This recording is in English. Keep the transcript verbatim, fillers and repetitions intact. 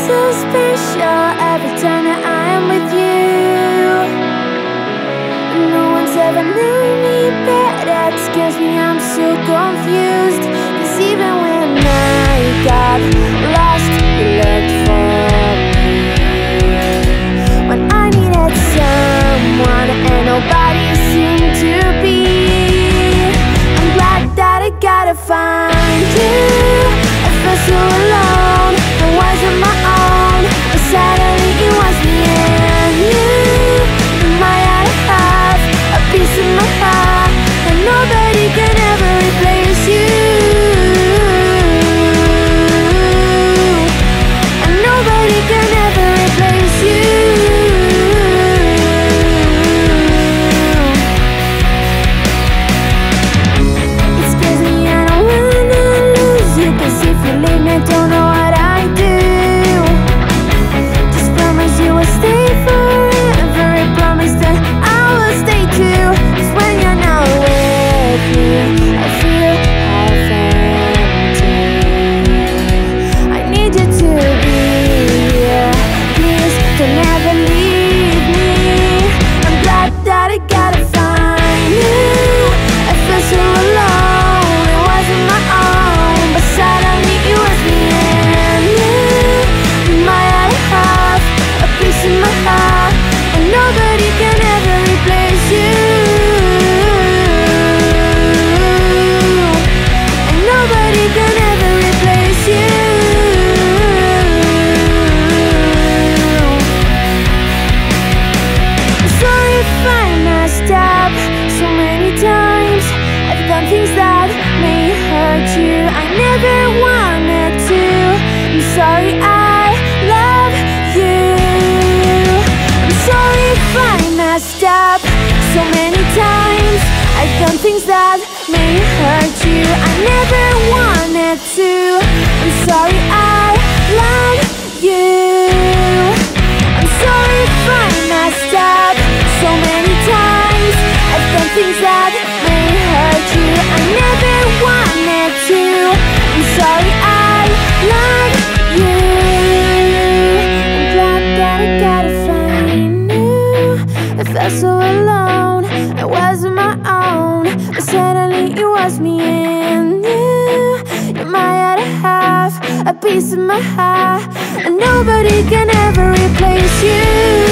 so special every time that I am with you. No one's ever known me better. It scares me, I'm so confused. Cause even when I got lost, you looked for me. When I needed someone and nobody seemed to be, I'm glad that I gotta find you. I felt so alone, I wasn't my own, but suddenly it was me and you. In my other half, a piece of my heart, and nobody can ever replace you. And nobody can ever replace you. It scares me and I wanna lose you, cause if you leave me, I don't know what I do. Just promise you will stay forever, I promise that I will stay too. Cause when you're not with me, I feel half empty. I need you to be here, please don't ever leave me. I'm glad that I gotta find you. I feel so alone, it wasn't my own, but suddenly it was me and you. My other half, a piece of my heart, and nobody can ever replace you. And nobody can ever replace you. I'm sorry if I messed up so many times. I've done things that may hurt you. I never wanted to. I'm sorry, I love you. I'm sorry if I messed up so many times. I've done things that may hurt you. I never wanted to. I'm sorry, I love you. I'm sorry if I messed up so many times. I've done things that may hurt you. I never wanted to. I'm sorry, I love you. I'm glad that I gotta find you. I felt so alone, I wasn't my own, but suddenly it was me and you. You're my other half, a piece of my heart, and nobody can ever replace you.